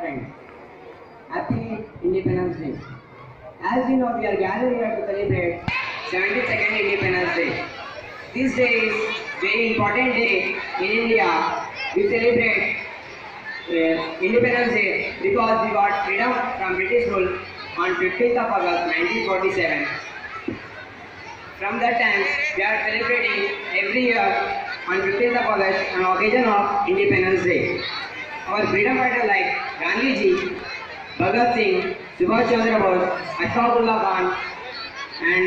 friends. Happy Independence Day. As we know, we are gathered here to celebrate 72nd Independence Day. This day is very important day in India. We celebrate Independence Day because we got freedom from British rule on 15th of August 1947. From that time, we are celebrating every year on 15th of August on occasion of Independence Day. Our freedom fighters like Gandhiji, Bhagat Singh, Subhash Chandra Bose, Ashfaqullah Khan, and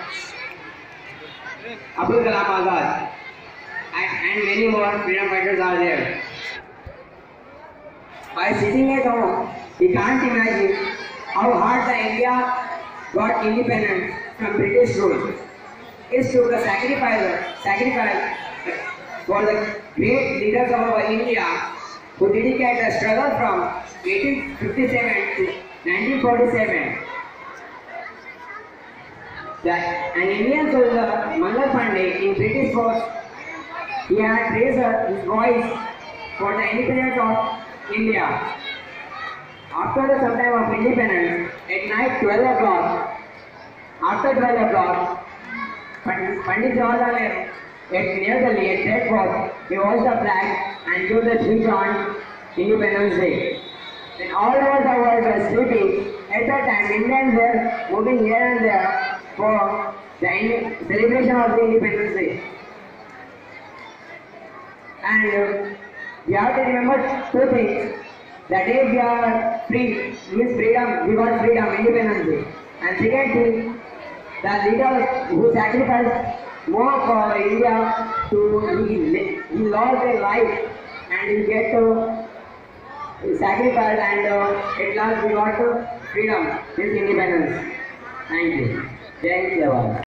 Abdul Kalam Azad, and many more freedom fighters are there. By sitting at home, we can't imagine how hard the India got independence from British rule. It took a sacrifice for the great leaders of our India who dedicated the struggle from 1857 to 1947. An Indian soldier, Mangal Pandey, in British force, he had raised his voice for the independence of India. After some time of independence, at night 12 o'clock, after 12 o'clock, Pandit Jawaharlal Nehru, near the lake, Red Fort, he hoisted the flag and gave the speech on Independence Day. When all over the world were sleeping, at that time Indians were moving here and there for the celebration of the Independence Day. And we have to remember two things. The day we are free means freedom, we got freedom, Independence Day. And second thing, the leaders who sacrificed more for India he lost their life and he get to sacrifice, and at last we got freedom, this independence. Thank you. Jai Hind.